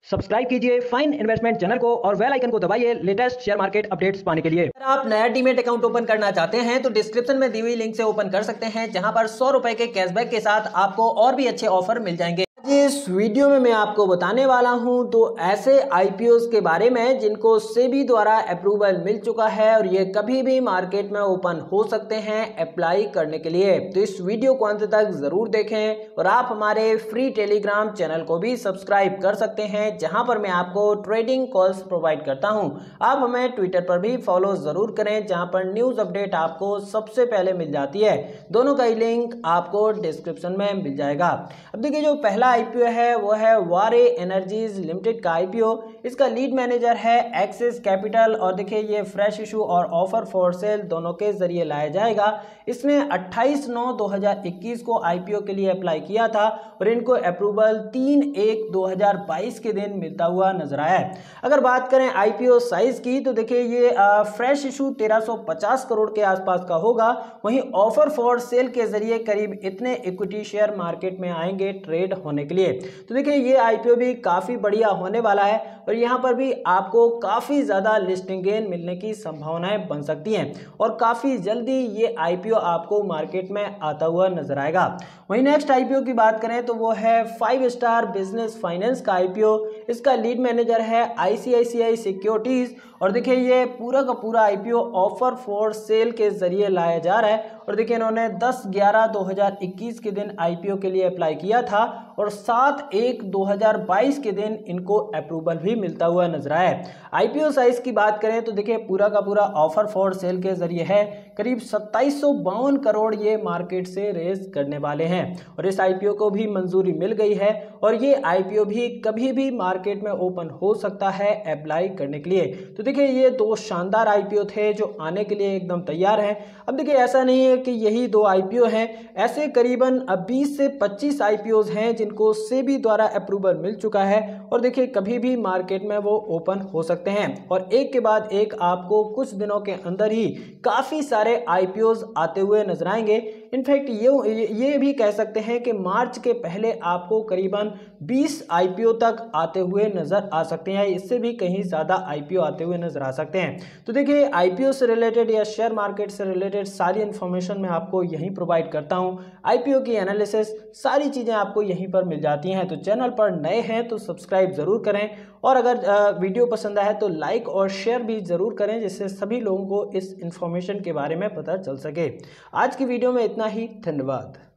Subscribe कीजिए fine investment channel को और बेल आइकन को दबाइए लेटेस्ट शेयर मार्केट अपडेट्स पाने के लिए। अगर आप नया डीमेट अकाउंट ओपन करना चाहते हैं तो डिस्क्रिप्शन में दी हुई लिंक से ओपन कर सकते हैं, जहां पर 100 रुपए के कैशबैक के साथ आपको और भी अच्छे ऑफर मिल जाएंगे। इस वीडियो में मैं आपको बताने वाला हूं तो ऐसे आईपीओस के बारे में जिनको सेबी द्वारा अप्रूवल मिल चुका है और ये कभी भी मार्केट में ओपन हो सकते हैं अप्लाई करने के लिए। तो इस वीडियो को अंत तक जरूर देखें और आप हमारे फ्री टेलीग्राम चैनल को भी सब्सक्राइब कर सकते हैं, जहां पर मैं आपको ट्रेडिंग कॉल्स प्रोवाइड करता हूं। आप हमें ट्विटर पर भी फॉलो जरूर करें, जहां पर न्यूज अपडेट आपको सबसे पहले मिल जाती है। दोनों का ही लिंक आपको डिस्क्रिप्शन में मिल जाएगा। अब देखिए, जो पहला आईपीओ है वो है वारे एनर्जीज लिमिटेड का आईपीओ। इसका लीड मैनेजर है एक्सिस कैपिटल और देखिए ये फ्रेश इशू और ऑफर फॉर सेल दोनों के जरिए लाया जाएगा। इसने 28/9/2021 को आईपीओ के लिए अप्लाई किया था और इनको अप्रूवल 3/1/2022 के दिन मिलता हुआ नजर आया है। अगर बात करें आईपीओ साइज की तो देखिए ये फ्रेश इशू 1350 करोड़ के आसपास का होगा। वहीं ऑफर फॉर सेल के जरिए करीब इतने इक्विटी शेयर मार्केट में आएंगे ट्रेड होने के लिए। तो देखिए ये आईपीओ भी काफी बढ़िया होने वाला है और यहां पर भी आपको काफी ज्यादा लिस्टिंग गेन मिलने की संभावनाएं बन सकती हैं और काफी जल्दी ये आईपीओ आपको मार्केट में आता हुआ नजर आएगा। वहीं नेक्स्ट आईपीओ की बात करें तो वो है 5 स्टार बिजनेस फाइनेंस का आईपीओ। इसका लीड मैनेजर है आईसीआईसीआई सिक्योरिटीज और देखिए ये पूरा का पूरा आईपीओ ऑफर फॉर सेल के जरिए लाया जा रहा है और देखिए इन्होंने 10/11/2021 के दिन आईपीओ के लिए अप्लाई किया था और 7/1/2022 के दिन इनको अप्रूवल भी मिलता हुआ नजर आया है। आईपीओ साइज की बात करें तो देखिए पूरा का पूरा ऑफर फॉर सेल के जरिए है। करीब 2752 करोड़ ये मार्केट से रेज करने वाले हैं और इस आईपीओ को भी मंजूरी मिल गई है और ये आईपीओ भी कभी भी मार्केट में ओपन हो सकता है अप्लाई करने के लिए। तो देखिए ये दो शानदार आईपीओ थे जो आने के लिए एकदम तैयार हैं। अब देखिए ऐसा नहीं है कि यही दो आईपीओ हैं, ऐसे करीबन 20 से 25 आईपीओज हैं जिनको सेबी द्वारा अप्रूवल मिल चुका है और देखिए कभी भी मार्केट में वो ओपन हो सकते हैं और एक के बाद एक आपको कुछ दिनों के अंदर ही काफी सारे आईपीओज आते हुए नजर आएंगे। इनफैक्ट ये भी कह सकते हैं कि मार्च के पहले आपको करीबन 20 आईपीओ तक आते हुए नजर आ सकते हैं, इससे भी कहीं ज्यादा आईपीओ आते हुए नजर आ सकते हैं। तो देखिए आईपीओ से रिलेटेड या शेयर मार्केट से रिलेटेड सारी इंफॉर्मेशन मैं आपको यहीं प्रोवाइड करता हूं। आईपीओ की एनालिसिस सारी चीजें आपको यहीं पर मिल जाती हैं। तो चैनल पर नए हैं तो सब्सक्राइब जरूर करें और अगर वीडियो पसंद आए तो लाइक और शेयर भी जरूर करें, जिससे सभी लोगों को इस इंफॉर्मेशन के बारे में पता चल सके। आज की वीडियो में इतना ही, धन्यवाद।